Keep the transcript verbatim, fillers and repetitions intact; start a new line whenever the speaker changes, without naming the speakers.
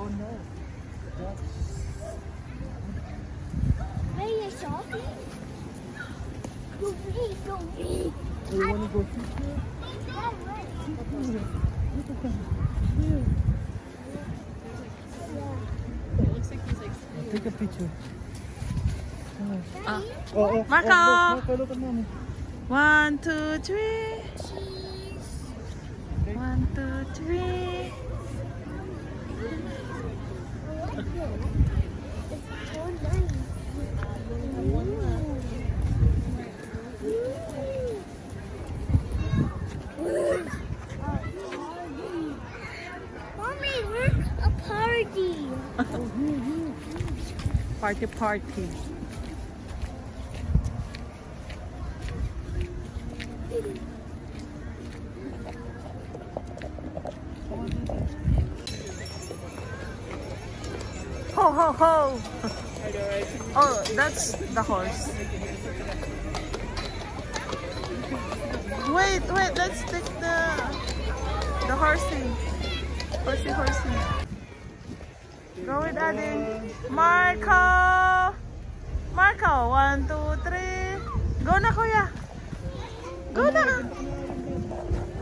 Oh no.
Where are you shopping? Go me, go me.
Oh, you want to go see here? Look at that. Here.
It looks like he's like.
Take a picture.
Ah.
Oh, oh,
Marco!
Oh, look, Marco, look at mommy.
One, two, three.
Cheese.
One, two, three.
It's so nice. Mommy, look, a party.
Party, party. Ho, ho, ho. Oh, that's the horse. Wait, wait, let's take the the horsey. Horsey, horsey. Go with Daddy. Marco! Marco, one, two, three. Go na, kuya. Go na.